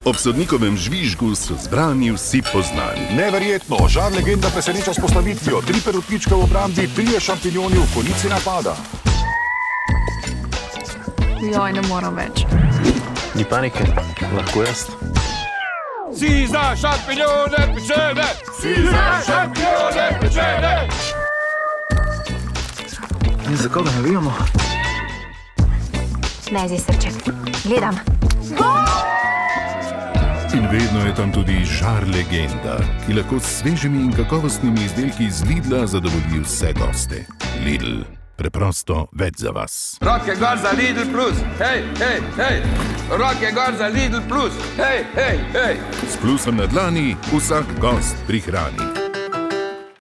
Ob sodnikovem žvižgu so zbrani vsi poznani. Neverjetno, žar legenda preseneča s postavitvijo. 3 perutničke v obrambi, 3 šampinjoni v konici napada. Joj, ne moram več. Ni panike, lahko jaz. Si za šampinjone pečene! Si za šampinjone pečene! In za koga navijamo? Lezi, srček. Gledam. In vedno je tam tudi žar legenda, ki lahko s svežimi in kakovostnimi izdelki iz Lidla zadovolji vse goste. Lidl, preprosto več za vas. Roke gor za Lidl Plus! Hej, hej, hej! Roke gor za Lidl Plus! Hej, hej, hej! S plusom na dlani vsak gost prihrani.